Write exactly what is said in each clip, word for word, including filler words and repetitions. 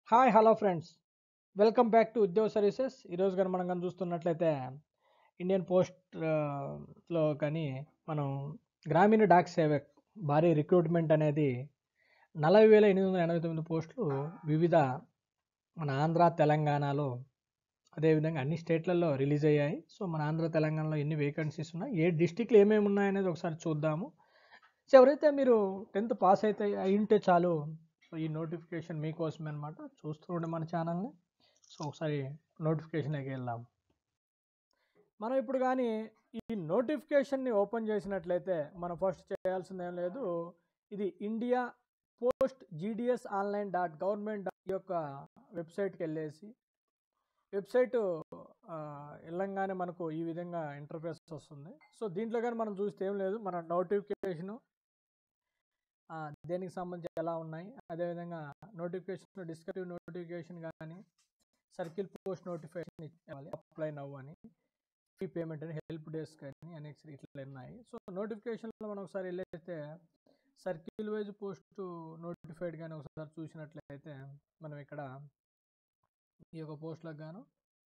Hi hello friends, welcome back to Udyoga services. ఈరోజు కానీ మనం కానీ చూస్తున్నట్లయితే ఇండియన్ పోస్ట్ లో కానీ మనం గ్రామీణ డాక్ సేవక్ భారీ రిక్రూట్మెంట్ అనేది నలభై వేల ఎనిమిది వందల ఎనభై తొమ్మిది పోస్టులు వివిధ మన ఆంధ్ర తెలంగాణలో అదేవిధంగా అన్ని స్టేట్లలో రిలీజ్ అయ్యాయి. సో మన ఆంధ్ర తెలంగాణలో ఎన్ని వేకెన్సీస్ ఉన్నాయి, ఏ డిస్టిక్లు ఏమేమి ఉన్నాయనేది ఒకసారి చూద్దాము. సో ఎవరైతే మీరు టెన్త్ పాస్ అయితే అయింటే చాలు, సో ఈ నోటిఫికేషన్ మీకోసమే అనమాట. చూస్తూ ఉండే మన ఛానల్ని. సో ఒకసారి నోటిఫికేషన్కి వెళ్దాం. మనం ఇప్పుడు కానీ ఈ నోటిఫికేషన్ని ఓపెన్ చేసినట్లయితే మనం ఫస్ట్ చేయాల్సింది ఏం లేదు, ఇది India post GDS online dot government యొక్క వెబ్సైట్కి వెళ్ళేసి వెబ్సైట్ వెళ్ళంగానే మనకు ఈ విధంగా ఇంటర్ఫేస్ వస్తుంది. సో దీంట్లో కానీ మనం చూస్తే ఏం లేదు, మన నోటిఫికేషను దేనికి సంబంధించి ఎలా ఉన్నాయి, అదేవిధంగా నోటిఫికేషన్ డిస్క్రిప్టివ్ నోటిఫికేషన్ కానీ సర్కిల్ పోస్ట్ నోటిఫికేషన్ ఇవ్వాలి, అప్లై నవ్వు అని, ఫీ పేమెంట్ అని, హెల్ప్ డెస్క్ అని అనేక ఇట్లా ఉన్నాయి. సో నోటిఫికేషన్లో మనం ఒకసారి వెళ్ళైతే సర్కిల్ వైజ్ పోస్ట్ నోటిఫైడ్ కానీ ఒకసారి చూసినట్లయితే మనం ఇక్కడ ఈ యొక్క పోస్టులకు గాను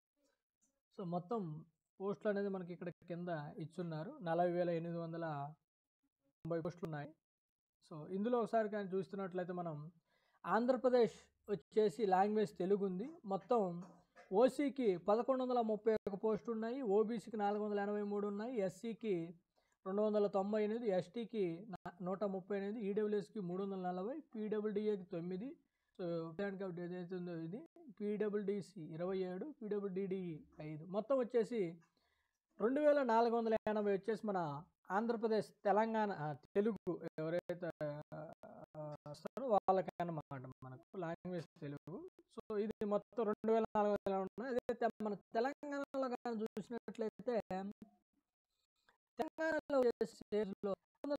సో మొత్తం పోస్టులు అనేది మనకి ఇక్కడ కింద ఇచ్చున్నారు. నలభై వేల ఎనిమిది వందల తొంభై పోస్టులు ఉన్నాయి. సో ఇందులో ఒకసారి కానీ చూస్తున్నట్లయితే మనం ఆంధ్రప్రదేశ్ వచ్చేసి లాంగ్వేజ్ తెలుగు ఉంది. మొత్తం ఓసీకి పదకొండు వందల ముప్పై ఒక పోస్టులు ఉన్నాయి, ఓబీసీకి నాలుగు వందల ఎనభై మూడు ఉన్నాయి, ఎస్సీకి రెండు వందల తొంభై ఎనిమిది, ఎస్టీకి నూట ముప్పై ఎనిమిది, ఈడబ్ల్యూఎస్కి మూడు వందల నలభై, పీడబ్ల్యూడిఏకి తొమ్మిది, సో ఏదైతే ఉందో ఇది, పీడబ్ల్యూడిసి ఇరవై ఏడు, పీడబ్ల్యూడిడిఈ ఐదు, మొత్తం వచ్చేసి రెండు వేల నాలుగు వందల ఎనభై వచ్చేసి మన ఆంధ్రప్రదేశ్ తెలంగాణ తెలుగు ఎవరైతే వస్తారో వాళ్ళకి అన్నమాట, మనకు లాంగ్వేజ్ తెలుగు. సో ఇది మొత్తం రెండు వేల నాలుగు వందల ఉన్నాయి. అదైతే మన తెలంగాణలో కానీ చూసినట్లయితే తెలంగాణలో స్టేజ్లో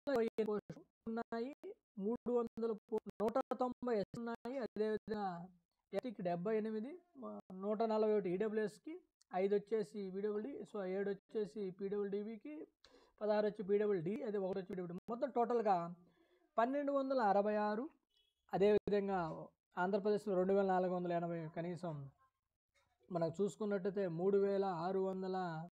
ఉన్నాయి, మూడు వందల నూట తొంభై ఎస్ ఉన్నాయి, అదేవిధంగా ఎస్టీకి డెబ్బై ఎనిమిది, నూట నలభై ఒకటి ఈడబ్ల్యూఎస్కి, ఐదు వచ్చేసి పీడబ్ల్యూడి, సో ఏడు వచ్చేసి పీడబ్ల్యూడిబికి, పదహారు వచ్చి పీడబ్ల్యూడి, అదే ఒకటి వచ్చి పీడబ్ల్యూడి, మొత్తం టోటల్గా పన్నెండు వందల అరవై ఆరు. అదేవిధంగా ఆంధ్రప్రదేశ్లో రెండు వేల నాలుగు వందల ఎనభై కనీసం మనకు చూసుకున్నట్టయితే మూడు వేల ఆరు వందల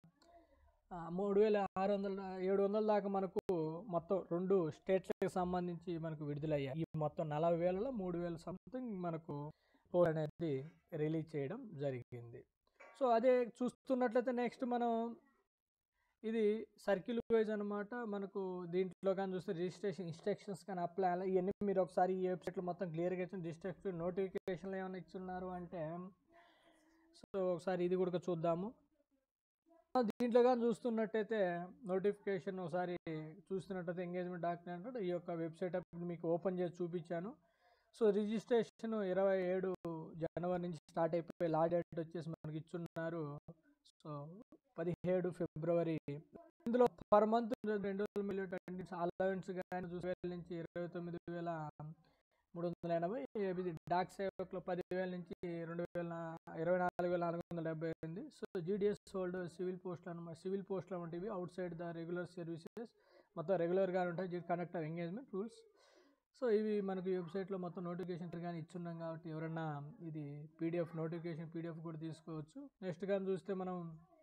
మూడు వేల ఆరు వందల ఏడు వందల దాకా మనకు మొత్తం రెండు స్టేట్లకు సంబంధించి మనకు విడుదలయ్యాయి. ఈ మొత్తం నలభై వేలలో మూడు వేల సంథింగ్ మనకు పోల్ అనేది రిలీజ్ చేయడం జరిగింది. సో అదే చూస్తున్నట్లయితే నెక్స్ట్ మనం ఇది సర్కిల్ వైజ్ అనమాట. మనకు దీంట్లో కానీ చూస్తే రిజిస్ట్రేషన్ ఇన్స్ట్రక్షన్స్ కానీ అప్లై అలా ఇవన్నీ మీరు ఒకసారి ఈ వెబ్సైట్లో మొత్తం క్లియర్గా ఇచ్చిన డిస్ట్రిక్ట్ నోటిఫికేషన్లు ఏమైనా ఇచ్చున్నారు అంటే, సో ఒకసారి ఇది కూడా చూద్దాము. దీంట్లో కానీ చూస్తున్నట్టయితే నోటిఫికేషన్ ఒకసారి చూస్తున్నట్టయితే ఎంగేజ్మెంట్ డాక్యుమెంట్ ఈ యొక్క వెబ్సైట్ మీకు ఓపెన్ చేసి చూపించాను. సో రిజిస్ట్రేషన్ ఇరవై ఏడు జనవరి నుంచి స్టార్ట్ అయిపోయి లాస్ట్ డేట్ వచ్చేసి మనకి ఇచ్చున్నారు. సో పదిహేడు ఫిబ్రవరి. ఇందులో పర్ మంత్ రెండు వేల మిలియన్ అలవెన్స్ కానీ చూసి వేల నుంచి ఇరవై తొమ్మిది వేల మూడు వందల ఎనభై, డాక్ సేవకులు పదివేల నుంచి రెండు వేల ఇరవై నాలుగు వేల నాలుగు వందల డెబ్బై ఎనిమిది. సో జీడిఎస్ హోల్డ్ సివిల్ పోస్టులు అనమాట, సివిల్ పోస్టులు వంటివి outside the regular services, మొత్తం రెగ్యులర్గా ఉంటాయి కనెక్ట్ ఎంగేజ్మెంట్ రూల్స్. సో ఇవి మనకు వెబ్సైట్లో మొత్తం నోటిఫికేషన్ కానీ ఇచ్చున్నాం కాబట్టి ఎవరన్నా ఇది పీడిఎఫ్ నోటిఫికేషన్ పీడిఎఫ్ కూడా తీసుకోవచ్చు. నెక్స్ట్ కానీ చూస్తే మనం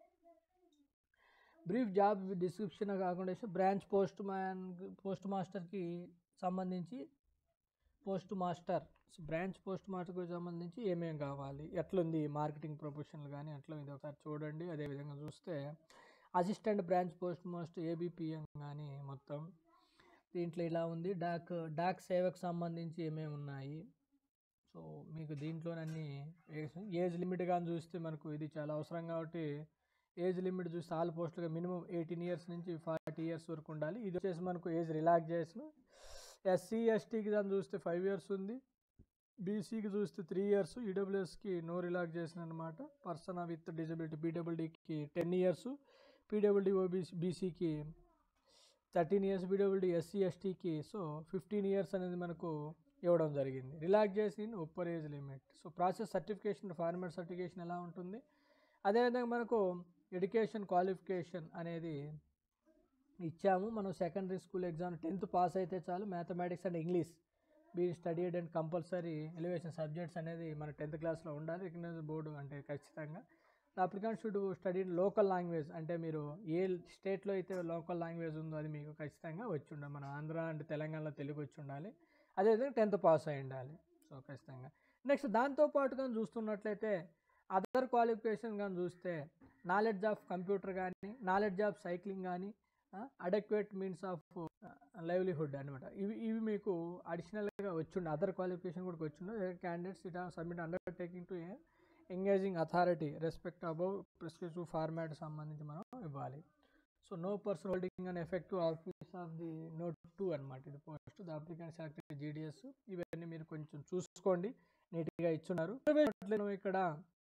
బ్రీఫ్ జాబ్ డిస్క్రిప్షన్ కాకుండా బ్రాంచ్ పోస్ట్ మ్యాన్ పోస్ట్ మాస్టర్కి సంబంధించి పోస్ట్ మాస్టర్ బ్రాంచ్ పోస్ట్ మాస్టర్కి సంబంధించి ఏమేమి కావాలి, ఎట్లుంది మార్కెటింగ్ ప్రొఫెషనల్ కానీ అట్లా ఇది ఒకసారి చూడండి. అదేవిధంగా చూస్తే assistant branch post master ABPM కానీ మొత్తం దీంట్లో ఇలా ఉంది. డాక్ డాక్ సేవకు సంబంధించి ఏమేమి ఉన్నాయి, సో మీకు దీంట్లోనన్నీ ఏజ్ లిమిట్ కానీ చూస్తే మనకు ఇది చాలా అవసరం కాబట్టి ఏజ్ లిమిట్ చూస్తే ఆల్ పోస్టులుగా మినిమం ఎయిటీన్ ఇయర్స్ నుంచి ఫార్టీ ఇయర్స్ వరకు ఉండాలి. ఇది వచ్చేసి మనకు ఏజ్ రిలాక్సేషన్. ఎస్సీ ఎస్టీకి దాన్ని చూస్తే ఫైవ్ ఇయర్స్ ఉంది, బీసీకి చూస్తే త్రీ ఇయర్స్, ఈడబ్ల్యూఎస్కి నో రిలాక్సేషన్ అనమాట. పర్సన్ విత్ డిజబిలిటీ పీడబ్ల్యూడీకి టెన్ ఇయర్స్, పీడబ్ల్యూడీ ఓబీసీ బీసీకి థర్టీన్ ఇయర్స్, పీడబ్ల్యూడీ ఎస్సీ ఎస్టీకి సో ఫిఫ్టీన్ ఇయర్స్ అనేది మనకు ఇవ్వడం జరిగింది. Relaxation upper age limit. So process certification former certification ఎలా ఉంటుంది, అదేవిధంగా మనకు ఎడ్యుకేషన్ క్వాలిఫికేషన్ అనేది ఇచ్చాము. మనం secondary school exam tenth pass అయితే చాలు, mathematics and English be studied and compulsory elevation subjects అనేది మన టెన్త్ క్లాస్లో ఉండాలి. రికగ్నైజ్ బోర్డు అంటే ఖచ్చితంగా the applicant should study local language, అంటే మీరు ఏ స్టేట్లో అయితే లోకల్ లాంగ్వేజ్ ఉందో అది మీకు ఖచ్చితంగా వచ్చి ఉండాలి. మన ఆంధ్ర అంటే తెలంగాణలో తెలుగు వచ్చి ఉండాలి, అదేవిధంగా టెన్త్ పాస్ అయి ఉండాలి. సో ఖచ్చితంగా నెక్స్ట్ దాంతోపాటు కానీ చూస్తున్నట్లయితే అదర్ క్వాలిఫికేషన్ కానీ చూస్తే నాలెడ్జ్ ఆఫ్ కంప్యూటర్ కానీ, నాలెడ్జ్ ఆఫ్ సైక్లింగ్ కానీ, అడెక్వేట్ మీన్స్ ఆఫ్ లైవ్లీహుడ్ అనమాట. ఇవి ఇవి మీకు అడిషనల్గా వచ్చిండే అదర్ క్వాలిఫికేషన్ కూడా వచ్చిండే candidates it submit undertaking to engaging authority respect above prescriptive format సంబంధించి మనం ఇవ్వాలి. So no person holding and effective office of the note too అనమాట ఇది post. The applicant selected GDS ఇవన్నీ మీరు కొంచెం చూసుకోండి, నీట్గా ఇచ్చున్నారు. ఇక్కడ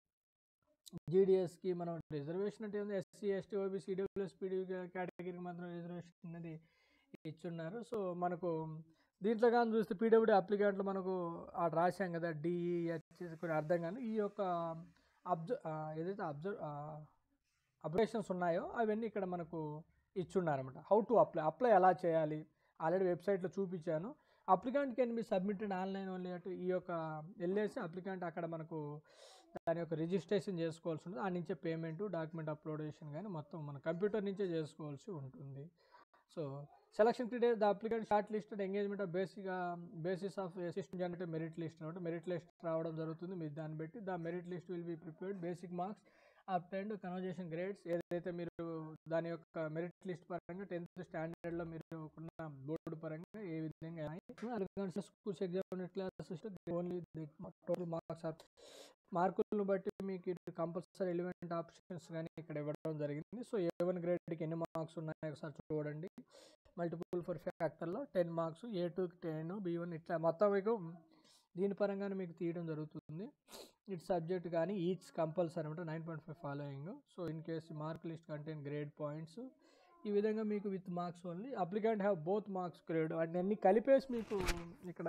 జీడిఎస్కి మనం రిజర్వేషన్ అంటే ఉంది, SC ST OBC EWS PD కేటగిరీకి మాత్రం రిజర్వేషన్ అనేది ఇచ్చున్నారు. సో మనకు దీంట్లో కానీ చూస్తే పీడబ్ల్యూడీ అప్లికెంట్లు మనకు అటు రాశాం కదా డిఈహెచ్ కొన్ని అర్థం కానీ ఈ యొక్క అబ్జర్వ్ ఏదైతే అబ్జర్వ్ అబ్జర్వేషన్స్ ఉన్నాయో అవన్నీ ఇక్కడ మనకు ఇచ్చున్నారన్నమాట. హౌ టు అప్లై అప్లై ఎలా చేయాలి ఆల్రెడీ వెబ్సైట్లో చూపించాను. Applicant can be submitted online only అటు ఈ యొక్క వెళ్ళేసి అప్లికెంట్ అక్కడ మనకు దాని యొక్క రిజిస్ట్రేషన్ చేసుకోవాల్సి ఉంటుంది. ఆ నుంచే పేమెంట్ డాక్యుమెంట్ అప్లోడేషన్ కానీ మొత్తం మన కంప్యూటర్ నుంచే చేసుకోవాల్సి ఉంటుంది. So selection criteria the applicant short listed engagement of బేసిక్గా basis of system generated merit list అనమాట. మెరిట్ లిస్ట్ రావడం జరుగుతుంది. మీరు దాన్ని బట్టి the merit list will be prepared basic marks obtained conversion grades ఏదైతే మీరు దాని యొక్క మెరిట్ లిస్ట్ పరంగా టెన్త్ స్టాండర్డ్లో మీరు ఉన్న బోర్డు పరంగా ఏ విధంగా schools exam classes only total marks or మార్కులను బట్టి మీకు ఇటు కంపల్సరీ ఎలిమెంట్ ఆప్షన్స్ కానీ ఇక్కడ ఇవ్వడం జరిగింది. సో ఏ వన్ గ్రేడ్కి ఎన్ని మార్క్స్ ఉన్నాయో ఒకసారి చూడండి. మల్టిపుల్ ఫర్ ఫ్యాక్టర్లో టెన్ మార్క్స్, ఏ టూకి టెన్, బీ వన్ ఇట్లా మొత్తం మీకు దీని పరంగానే మీకు తీయడం జరుగుతుంది. ఇట్ సబ్జెక్ట్ కానీ ఈచ్ కంపల్సరీ అనమాట nine point five following. So in case mark list contain grade points ఈ విధంగా మీకు with marks only applicant have both marks grade అన్ని కలిపేసి మీకు ఇక్కడ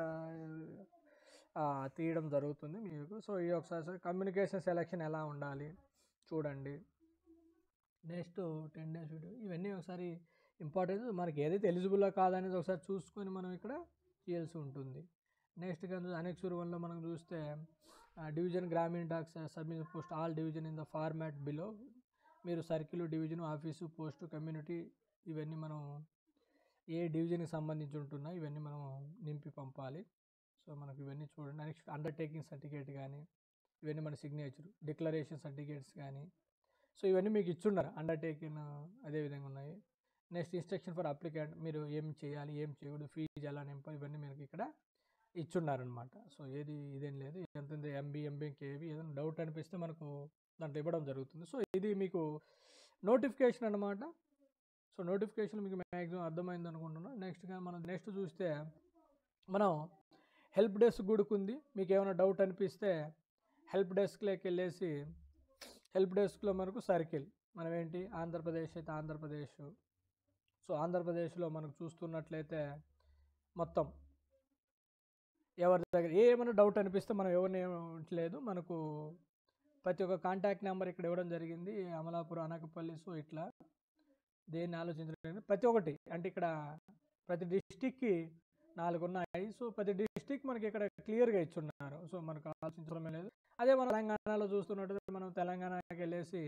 తీయడం జరుగుతుంది మీకు. సో ఈ ఒకసారి కమ్యూనికేషన్ సెలెక్షన్ ఎలా ఉండాలి చూడండి. నెక్స్ట్ టెన్ డేస్ వీడియో ఇవన్నీ ఒకసారి ఇంపార్టెంట్, మనకి ఏదైతే ఎలిజిబుల్లో కాదనేది ఒకసారి చూసుకొని మనం ఇక్కడ చేయాల్సి ఉంటుంది. నెక్స్ట్ కానీ అనెక్సూర్ వన్లో మనం చూస్తే డివిజన్ గ్రామీణ docs submission post all division in the format below మీరు circle division office post community ఇవన్నీ మనం ఏ డివిజన్కి సంబంధించి ఉంటున్నాయి ఇవన్నీ మనం నింపి పంపాలి. సో మనకు ఇవన్నీ చూడండి. నెక్స్ట్ అండర్టేకింగ్ సర్టిఫికేట్ కానీ ఇవన్నీ మన సిగ్నేచర్ డిక్లరేషన్ సర్టిఫికేట్స్ కానీ సో ఇవన్నీ మీకు ఇచ్చున్నారు. అండర్టేకింగ్ అదేవిధంగా ఉన్నాయి. నెక్స్ట్ ఇన్స్ట్రక్షన్ ఫర్ అప్లికెంట్ మీరు ఏం చేయాలి ఏం చేయకూడదు ఫీజు ఎలా నింపాలి ఇవన్నీ మీకు ఇక్కడ ఇచ్చున్నారనమాట. సో ఏది ఇదేం లేదు ఎంత ఎంబీ ఎంబీ కేవీ ఏదైనా డౌట్ అనిపిస్తే మనకు దాంట్లో ఇవ్వడం జరుగుతుంది. సో ఇది మీకు నోటిఫికేషన్ అనమాట. సో నోటిఫికేషన్ మీకు మ్యాక్సిమం అర్థమైంది అనుకుంటున్నాను. నెక్స్ట్ కానీ మనం నెక్స్ట్ చూస్తే మనం హెల్ప్ డెస్క్ గుడుకుంది. మీకు ఏమైనా డౌట్ అనిపిస్తే హెల్ప్ డెస్క్లోకి వెళ్ళేసి హెల్ప్ డెస్క్లో మనకు సర్కిల్ మనం ఏంటి ఆంధ్రప్రదేశ్ అయితే ఆంధ్రప్రదేశ్. సో ఆంధ్రప్రదేశ్లో మనకు చూస్తున్నట్లయితే మొత్తం ఎవరి దగ్గర ఏమైనా డౌట్ అనిపిస్తే మనం ఎవరిని లేదు మనకు ప్రతి ఒక్క కాంటాక్ట్ నెంబర్ ఇక్కడ ఇవ్వడం జరిగింది. అమలాపురం అనకపల్లి సో ఇట్లా దేన్ని ఆలోచించడం ప్రతి ఒక్కటి అంటే ఇక్కడ ప్రతి డిస్టిక్కి నాలుగు ఉన్నాయి. సో ప్రతి డిస్టిక్ మనకి ఇక్కడ క్లియర్గా ఇచ్చున్నారు. సో మనకు ఆలోచించడమే లేదు. అదే మనం తెలంగాణలో చూస్తున్నట్టు మనం తెలంగాణకి వెళ్ళేసి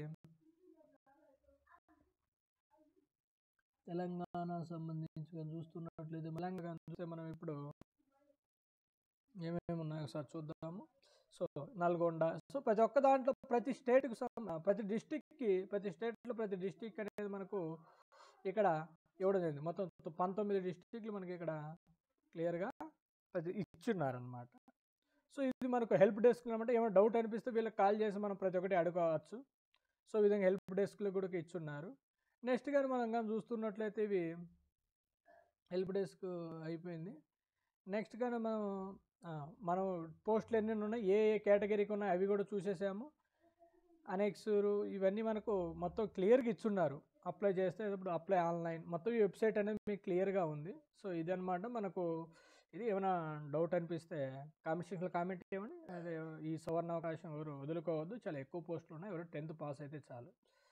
తెలంగాణ సంబంధించి చూస్తున్నట్లయితే తెలంగాణ చూస్తే మనం ఇప్పుడు ఏమేమి ఉన్నాయో ఒకసారి చూద్దాము. సో నల్గొండ సో ప్రతి ఒక్క దాంట్లో ప్రతి స్టేట్కి ప్రతి డిస్టిక్కి ప్రతి స్టేట్లో ప్రతి డిస్టిక్ అనేది మనకు ఇక్కడ ఇవ్వడం జరిగింది. మొత్తం పంతొమ్మిది డిస్టిక్లు మనకి ఇక్కడ క్లియర్గా ప్రతి ఇచ్చున్నారనమాట. సో ఇది మనకు హెల్ప్ డెస్క్ అనమాట. ఏమైనా డౌట్ అనిపిస్తే వీళ్ళకి కాల్ చేసి మనం ప్రతి ఒక్కటి అడుకోవచ్చు. సో ఈ విధంగా హెల్ప్ డెస్క్లో కూడా ఇచ్చున్నారు. నెక్స్ట్ కానీ మనం కానీ చూస్తున్నట్లయితే ఇవి హెల్ప్ డెస్క్ అయిపోయింది. నెక్స్ట్ కానీ మనం మనం పోస్టులు ఎన్ని ఉన్నాయి ఏ ఏ కేటగిరీకి ఉన్నాయి అవి కూడా చూసేసాము. అనెక్సూరు ఇవన్నీ మనకు మొత్తం క్లియర్గా ఇచ్చున్నారు. అప్లై చేస్తే ఇప్పుడు అప్లై ఆన్లైన్ మొత్తం ఈ వెబ్సైట్ అనేది మీకు క్లియర్గా ఉంది. సో ఇదనమాట మనకు ఇది ఏమైనా డౌట్ అనిపిస్తే కామెంట్ సెక్షన్లో కామెంట్ ఇవ్వండి. అదే ఈ సువర్ణ అవకాశం ఎవరు వదులుకోవద్దు. చాలా ఎక్కువ పోస్టులు ఉన్నాయి. ఎవరు టెన్త్ పాస్ అయితే చాలు.